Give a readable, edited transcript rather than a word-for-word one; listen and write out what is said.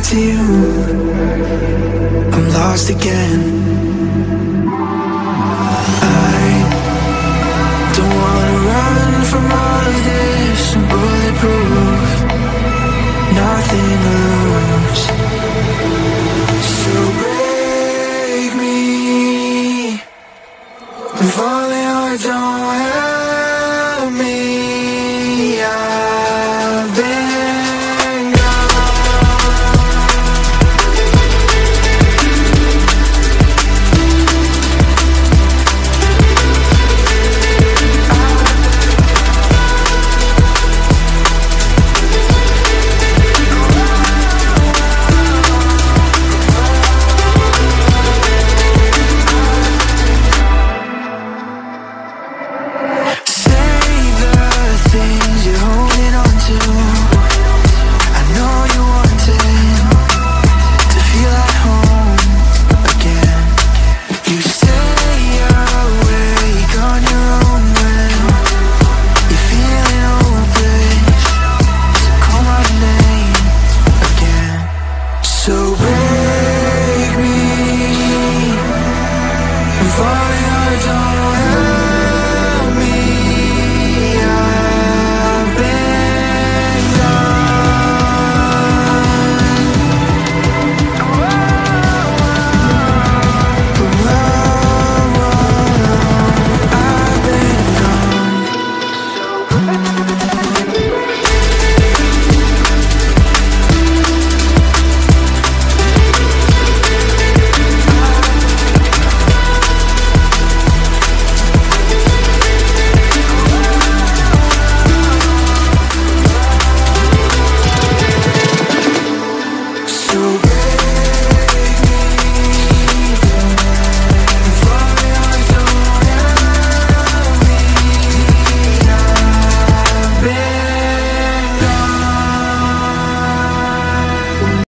back to you. I'm lost again. I don't wanna run from all of this. I'm bulletproof, nothing to lose. So break me and falling hard, don't